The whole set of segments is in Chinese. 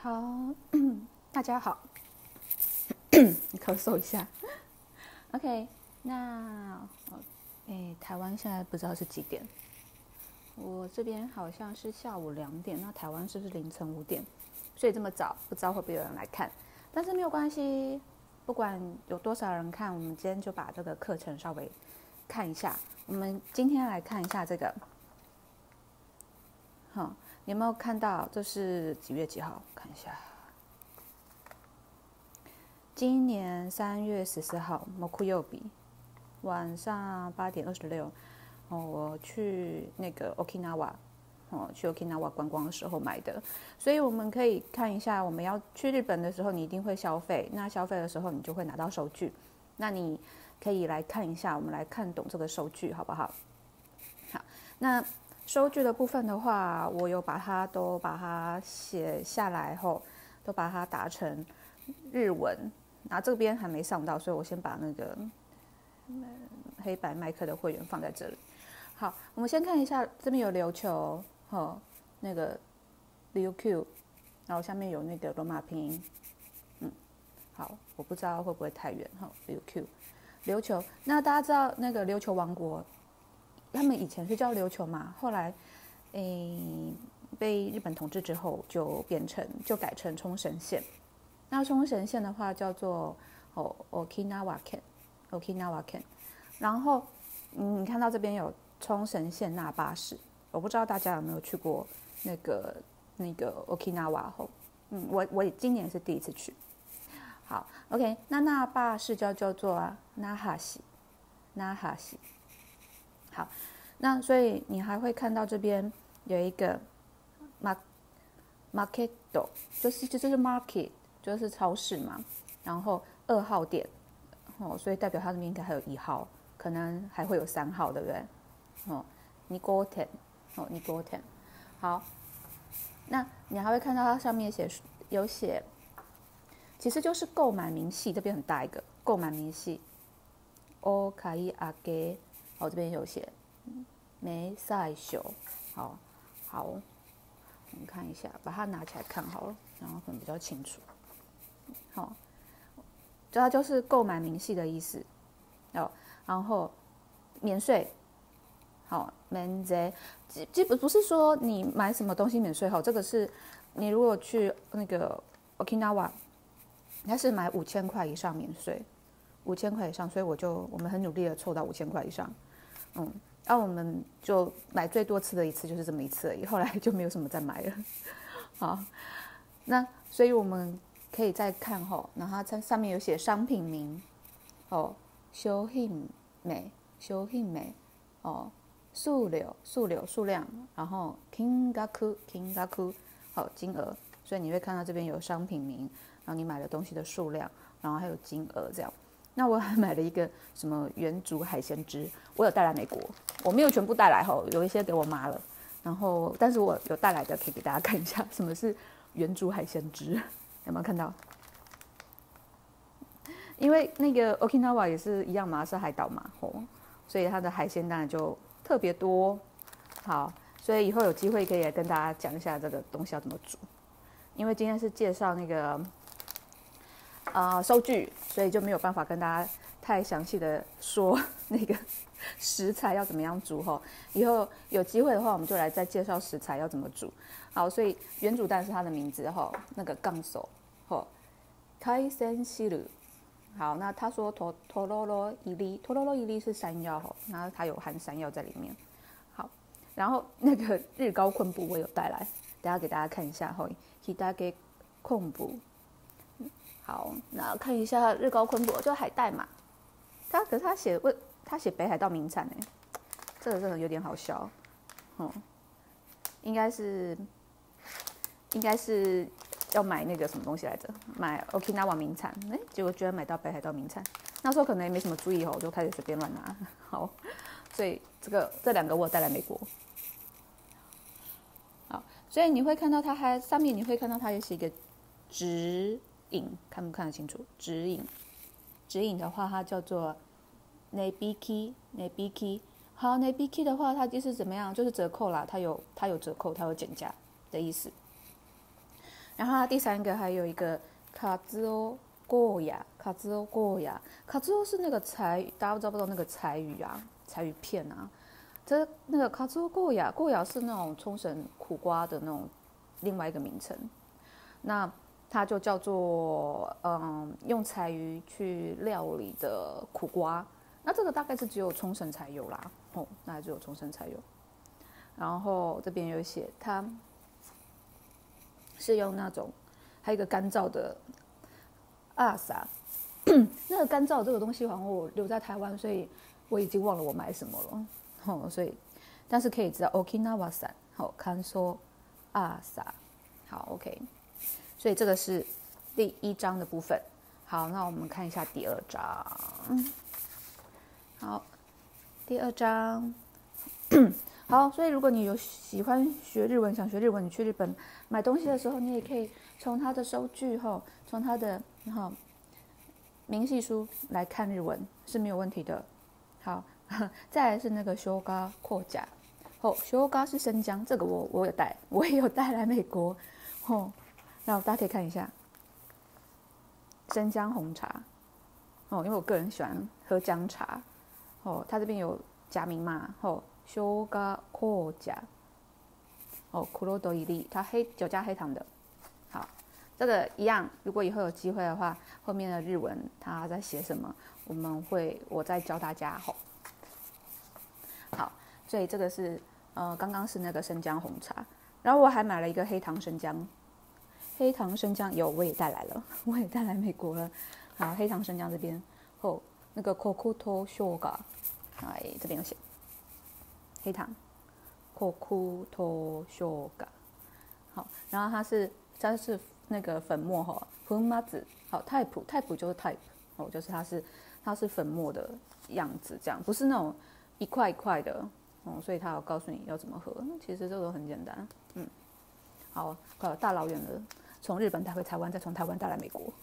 好，大家好，你咳嗽一下。OK，那台湾现在不知道是几点？我这边好像是下午2点，那台湾是不是凌晨5点？所以这么早，不知道会不会有人来看，但是没有关系，不管有多少人看，我们今天就把这个课程稍微看一下。我们今天来看一下这个，好，你有没有看到？这是几月几号？看一下。今年3月14号，木曜日晚上8点26，我去那个 Okinawa，去 Okinawa 观光的时候买的，所以我们可以看一下，我们要去日本的时候，你一定会消费，那消费的时候你就会拿到收据，那你可以来看一下，我们来看懂这个收据好不好？好，那收据的部分的话，我有把它写下来后，都把它打成日文。那这边还没上到，所以我先把那个黑白麦克的会员放在这里。好，我们先看一下，这边有琉球，那个 LQ， 然后下面有那个罗马拼音，好，我不知道会不会太远，LQ， 琉球。那大家知道那个琉球王国，他们以前是叫琉球嘛，后来，被日本统治之后就改成冲绳县。那冲绳县的话叫做Okinawa Ken， 然后你看到这边有冲绳县那霸市，我不知道大家有没有去过那个 Okinawa 我今年是第一次去。好 ，OK， 那霸市叫做Nahashi。好，那所以你还会看到这边有一个 market， 就是 market。就是超市嘛，然后2号店，所以代表它那边应该还有1号，可能还会有3号，对不对？Nigoten，好，那你还会看到它上面有写，其实就是购买明细，这边很大一个购买明细 ，O 卡伊阿给，这边有写没赛秀，好，我们看一下，把它拿起来看好了，然后可能比较清楚。好，它就是购买明细的意思，然后免税，好，免税，基本不是说你买什么东西免税，这个是你如果去那个 Okinawa， 它是买5000块以上免税，5000块以上，所以我们很努力的凑到5000块以上，然后我们就买最多次的一次就是这么一次而已，后来就没有什么再买了，好，那所以我们可以再看然后它上面有写商品名，商品名，数量，然后金額，金额，所以你会看到这边有商品名，然后你买的东西的数量，然后还有金额这样。那我还买了一个什么原竹海鲜汁，我有带来美国，我没有全部带来有一些给我妈了，然后但是我有带来的可以给大家看一下，什么是原竹海鲜汁。有没有看到？因为那个 Okinawa 也是一样嘛，是海岛嘛，所以它的海鲜当然就特别多。好，所以以后有机会可以来跟大家讲一下这个东西要怎么煮。因为今天是介绍那个收据，所以就没有办法跟大家太详细的说那个食材要怎么样煮以后有机会的话，我们就来再介绍食材要怎么煮。好，所以原煮蛋是它的名字那个杠手海鲜汁。好，那他说托罗罗伊利是山药然后它有含山药在里面。好，然后那个日高昆布我有带来，等下给大家看一下hidage昆布。好，那看一下日高昆布就海带嘛，可是他写北海道名产这个真的有点好笑，应该是要买那个什么东西来着？买 Okinawa 名产，结果居然买到北海道名产。那时候可能也没什么注意我就开始随便乱拿。好，所以这2个我有带来美国。好，所以你会看到它上面你会看到它也是一个指引，看不看得清楚？指引的话，它叫做 Nebiki。好 ，Nebiki 的话，它就是怎么样？就是折扣啦，它有折扣，它有减价的意思。 然后它第三个还有一个卡兹欧过雅，卡兹欧过雅，卡兹欧是那个柴，大家知不知道那个柴鱼啊，柴鱼片啊？这那个卡兹欧过雅，过雅是那种冲绳苦瓜的那种另外一个名称。那它就叫做用柴鱼去料理的苦瓜。那这个大概是只有冲绳才有啦，大概只有冲绳才有。然后这边有写它是用那种，还有一个干燥的阿萨，那个干燥这个东西好像我留在台湾，所以我已经忘了我买什么了。所以但是可以知道 Okinawa 産，乾燥阿萨，好 OK。所以这个是第1章的部分。好，那我们看一下第2章。好，第2章。好，所以如果你有喜欢学日文，想学日文，你去日本买东西的时候，你也可以从它的收据从它的明细书来看日文是没有问题的。好，再来是那个修嘎扩甲，修嘎是生姜，这个我有带，我也有带来美国。那大家可以看一下生姜红茶，因为我个人喜欢喝姜茶，它这边有假名嘛，修嘎扩甲，苦罗多伊利，它酒加黑糖的。好，这个一样，如果以后有机会的话，后面的日文它在写什么，我再教大家。好，所以这个是刚刚是那个生姜红茶，然后我还买了一个黑糖生姜。黑糖生姜我也带来了，我也带来美国了。好，黑糖生姜这边那个 Kokuto Shoga， 这边有写黑糖 Kokuto Shoga。好，然后它是那个粉末粉末子，type 就是 type，就是它是粉末的样子，这样不是那种一块一块的所以它有告诉你要怎么喝。其实这个很简单。好，大老远的从日本带回台湾，再从台湾带来美国。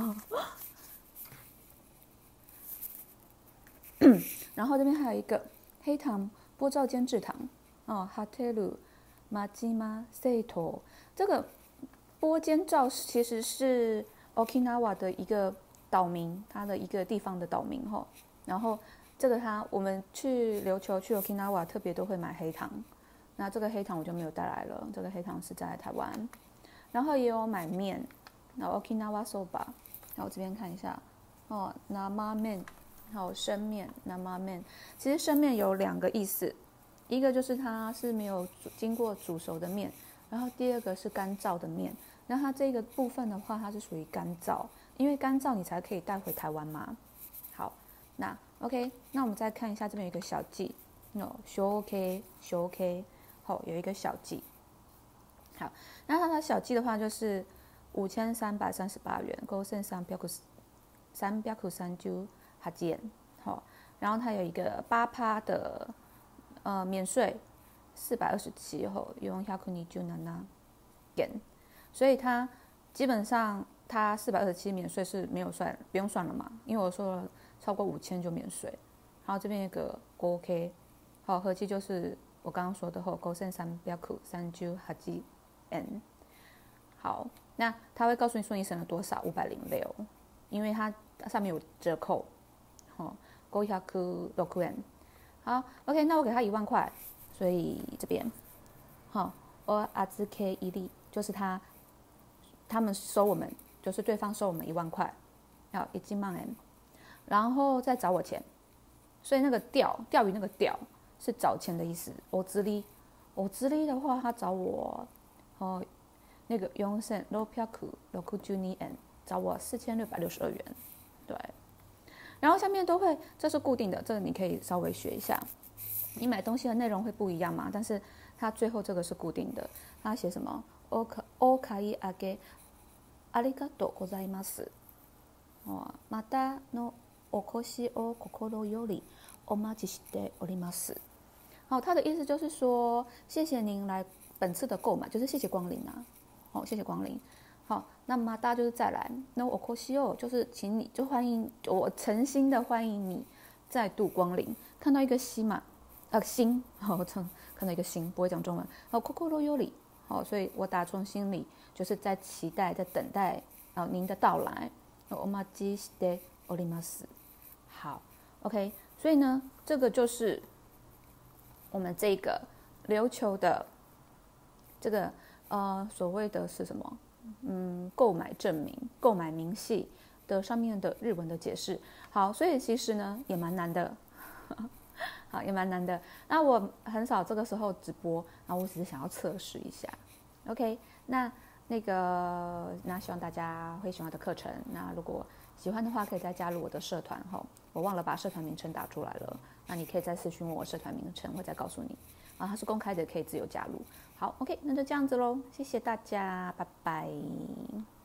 然后这边还有一个黑糖波照煎制糖哈特鲁马吉马塞托，这个波煎照其实是 Okinawa 的一个岛名，它的一个地方的岛名然后这个我们去琉球去 Okinawa 特别都会买黑糖，那这个黑糖我就没有带来了，这个黑糖是在台湾。然后也有买面，然后 Okinawa soba， 然后这边看一下nama面，还有生面 nama 面。其实生面有2个意思，一个就是它是没有经过煮熟的面，然后第2个是干燥的面。那它这个部分的话，它是属于干燥，因为干燥你才可以带回台湾嘛。好，那 OK， 那我们再看一下这边有一个小记，shoke， 有一个小记。好，那它的小记的话就是5338元，5338円。然后它有一个8%的免税，427用127円，所以它基本上它427免税是没有算，不用算了嘛，因为我说了超过5000就免税。然后这边有个 5K， 合计就是我刚刚说的5338円。好，那他会告诉你说你省了多少，506，因为它上面有折扣506円。好 ，OK， 那我给他1万块，所以这边我預け入り就是他们收我们，就是对方收我们1万块，要1万円，然后再找我钱，所以那个钓鱼那个钓是找钱的意思。我资历的话，他找我那个4662円，找我4662元，对。然后下面都会，这是固定的，这个你可以稍微学一下。你买东西的内容会不一样嘛，但是它最后这个是固定的。它写什么？お買い上げありがとうございます。またのお越しを心よりお待ちしております。它的意思就是说，谢谢您来本次的购买，就是谢谢光临啊。谢谢光临。好，那么大家就是再来，那我可惜就是请你就欢迎我诚心的欢迎你再度光临。看到一个心嘛，心，看到一个心，不会讲中文。心より， 好，所以我打从心里就是在期待，在等待您的到来。お待ちしております。好 ，OK， 所以呢，这个就是我们这个琉球的这个所谓的是什么？购买证明、购买明细的上面的日文的解释。好，所以其实呢也蛮难的，好，也蛮难的。那我很少这个时候直播，然后我只是想要测试一下。OK，那希望大家会喜欢我的课程。那如果喜欢的话，可以再加入我的社团哈。我忘了把社团名称打出来了，那你可以再私讯我社团名称，我再告诉你。它是公开的，可以自由加入。好 ，OK， 那就这样子咯，谢谢大家，拜拜。